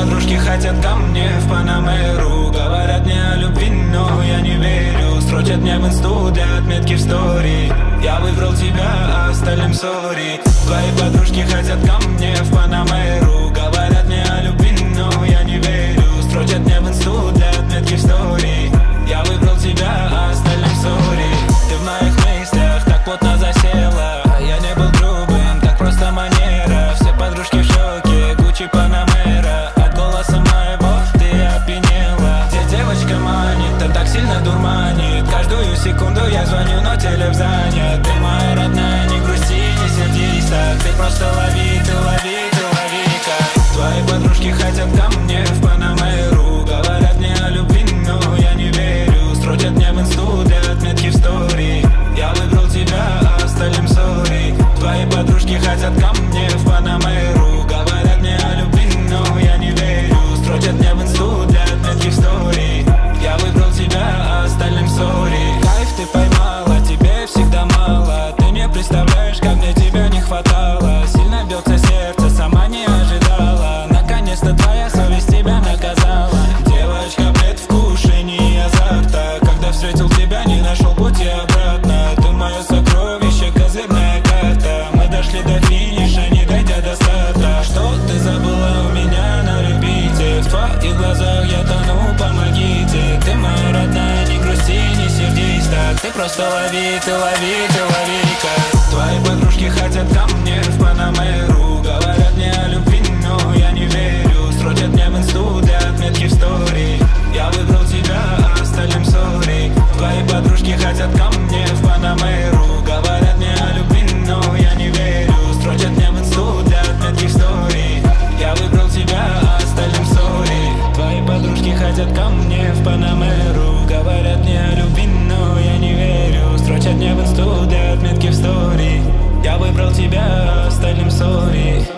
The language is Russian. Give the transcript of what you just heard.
подружки хотят ко мне в Панамеру. Говорят мне о любви, но я не верю. Строчат мне в инсту для отметки в стори. Я выбрал тебя, а остальным сори. Твои подружки хотят ко мне в Панамеру. Говорят мне о любви, но я не верю. Строчат мне в инсту для отметки в стори. Я выбрал тебя, а остальным сори. Ты в моих мыслях так плотно засела. Я не был грубым, так просто манера. Все подружки в шоке, Гуччи Панамера. От голоса моего ты опьянела. Где девочка манит, та так сильно дурманит. Каждую секунду я звоню, но телефон занят. Ты моя родная, не грусти, не сердись так. Ты просто лови, ты лови, ты лови-ка. Твои подружки хотят ко мне в Панамеру. Говорят мне о любви, но я не верю. Строчат мне в инсту для отметки в стори. Я выбрал тебя, а остальным сори. Твои подружки хотят ко мне в Панамеру. Говорят мне о любви, но я не верю. Строчат мне в инсту для отметки в стори. Я выбрал тебя, а остальным сори. Кайф ты поймала, тебе всегда мало. Ты не представляешь, как мне тебя не хватало. Сильно бьется сердце, сама не ожидала. Наконец-то твоя совесть тебя наказала. Девочка, предвкушение азарта. Когда встретил тебя, не нашел пути обратно. Ты мое сокровище, козырная карта. Мы дошли до финиша, не дойдя до старта. Что ты забыла у меня на репите? В твоих глазах я тону, помогите. Ты моя родная, не грусти, не сердись так. Ты просто лови, ты лови, ты лови-ка. Твои подружки хотят ко мне в Панамеру. Говорят мне о любви, но я не верю. Строчат мне в инсту для отметки в стори. Я выбрал тебя, а остальным сори. Твои подружки хотят ко мне в Панамеру. Говорят мне о любви, но я не верю. Строчат мне в инсту для отметки в стори. Я выбрал тебя, а остальным сори. Твои подружки хотят ко мне в Панамеру. Говорят мне о любви, но я не верю. Строчат мне в инсту для отметки в стори. Я выбрал тебя, а остальным сори.